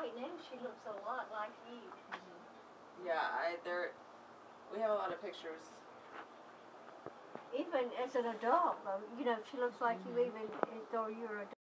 right now she looks a lot like you. Yeah, we have a lot of pictures. Even as an adult, though, you know, she looks like you even though you're a